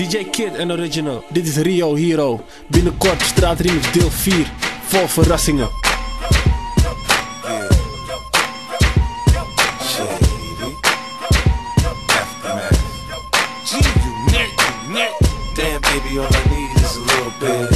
DJ Kid en Original. Dit is Rio Hero. Binnenkort Straatremix deel 4. Vol verrassingen. Damn baby, all I need is a little bit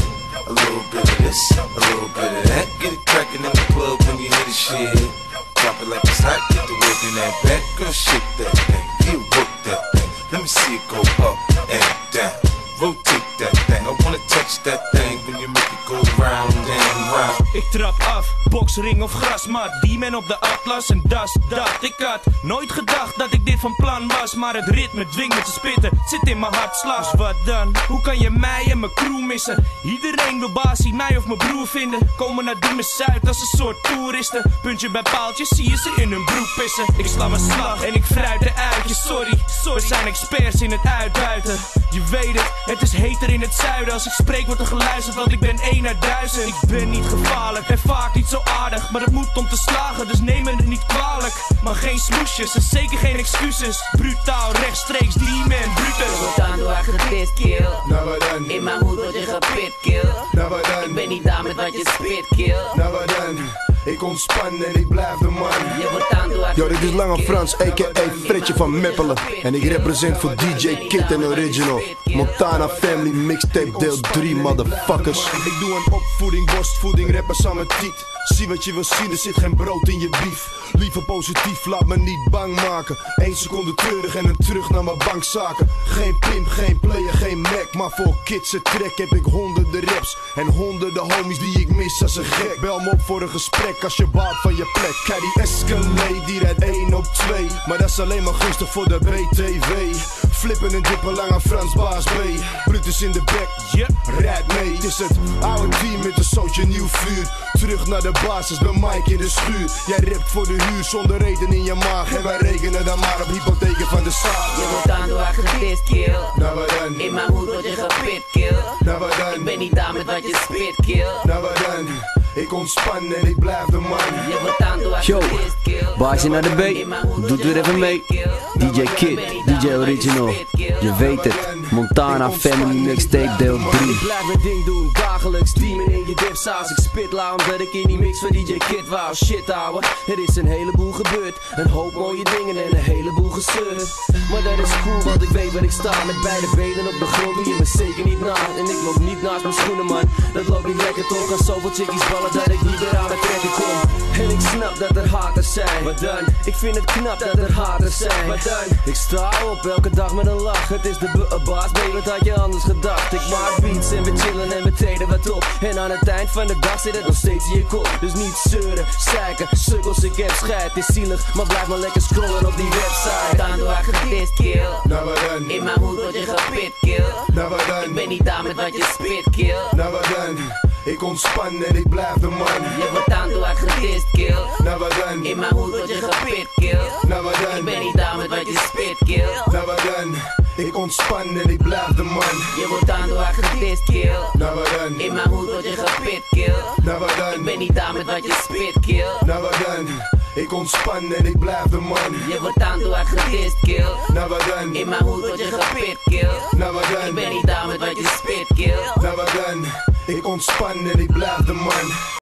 of this, a little bit of that. Get it crackin' in the club when you hear the shit. Drop it like it's hot, get the work in that back. Girl, shake that thing, you work that thing. Let me see it go up and down. Rotate that thing, I wanna touch that thing when you make it go round and round. Ik trap af, boksring of grasmat, die men op de atlas en dat. Ik had nooit gedacht dat ik dit van plan was, maar het ritme dwingt me te spitten, het zit in mijn hart, slaas. Wat dan? Hoe kan je mij en mijn crew missen? Iedereen wil baas, ziet mij of mijn broer vinden. Komen naar Diemen-Zuid als een soort toeristen. Puntje bij paaltjes, zie je ze in hun broek pissen. Ik sla mijn slag en ik fruit de uitjes, sorry. We zijn experts in het uitbuiten. Je weet het is heter in het zuiden. Als ik spreek wordt er geluisterd, want ik ben 1 naar 1000. Ik ben niet gevaarlijk en vaak niet zo aardig, maar het moet om te slagen, dus neem me het niet kwalijk. Maar geen smoesjes en zeker geen excuses. Brutaal, rechtstreeks, die man, Brutus. Wordt aan door gedist, kill. Nou wat dan? In mijn hoed word je gepit, kill. Nou wat dan? Ik ben niet daar met wat je spit, kill. Nou wat dan? Ik ontspan en ik blijf de man. Je wordt aan door Yo, dit is Lange Frans, a.k.a. Fritje van Meppelen. En ik represent voor DJ Kid en Original. Montana Family Mixtape deel 3, motherfuckers. Ik doe een opvoeding, borstvoeding, rappers aan mijn tiet. Zie wat je wil zien, er zit geen brood in je bief. Liever positief, laat me niet bang maken. 1 seconde treurig en dan terug naar mijn bankzaken. Geen pimp, geen player, geen Mac. Maar voor kids en track heb ik honderden raps. En honderden homies die ik mis als een gek. Bel me op voor een gesprek als je baalt van je plek. Kijk die Escalade, die rijdt 1 op 2. Maar dat is alleen maar gunstig voor de BTW. Flippen en dippen lang aan Frans Baas B. Brutus in de bek, rijd mee. Het is het oude team met een zootje nieuw vuur. Terug naar de basis, de mic in de schuur. Jij rapt voor de huur zonder reden in je maag. En wij rekenen dan maar op hypotheken van de zaal. Je wordt aan door gedist, kill. Nou wat dan? In mijn hoed word je gepit, kill. Nou wat dan? Ik ben niet daar met wat je spit, kill. Nou wat dan? Ik ontspan en ik blijf de man. Je wordt aan door Yo, gedist, kill. baasje naar de B. Doet weer even mee. DJ Kid, DJ Original. Je weet het. Montana Family Mixtape deel 3. Ik blijf mijn ding doen, dagelijks teamen in je dipsaus. Ik spit lauw omdat ik in die mix van DJ Kid wou. Shit ouwe, er is een heleboel gebeurd. Een hoop mooie dingen en een heleboel gezeurd. Maar dat is cool, want ik weet waar ik sta. Met beide benen op de grond doe je me zeker niet na. En ik loop niet naast mijn schoenen man, dat loopt niet lekker toch. Kan zoveel chickies ballen dat ik niet meer aan het trekken kom. En ik snap dat er haters zijn, maar dan, ik vind het knap dat er haters zijn, maar dan, ik sta op elke dag met een lach. Het is de baas, baby, wat had je anders gedacht? Ik maak beats en we chillen en we treden wat op. En aan het eind van de dag zit het nog steeds in je kop. Dus niet zeuren, zeiken, sukkels, ik heb scheid. Het is zielig, maar blijf maar lekker scrollen op die website. Aan door gedist, kill. Nou wat dan? In mijn hoed word je gepit, kill. Nou wat dan? Ik ben niet daar met wat je spit, kill. Nou wat dan? Ik ontspan en ik blijf de man. Je wordt aan door gedist, kill. Nou wat dan? In mijn hoed word je gepit, kill. Nou wat dan? Ik ben niet daar met wat je spit, kill. Nou wat dan? Ik ontspan en ik blijf de man. Je wordt aan door gedist, kill. Nou wat dan? In mijn hoed word je gepit, kill. Nou wat dan? Ik ben niet daar met wat je spit, kill. Nou wat dan? Ik ontspan en ik blijf de man. Je wordt aan door gedist, kill. Nou wat dan? In mijn hoed word je gepit, kill. Nou wat Ik dan? ben niet daar met wat je spit, kill. Nou wat dan? Ik ontspan en ik blijf de man.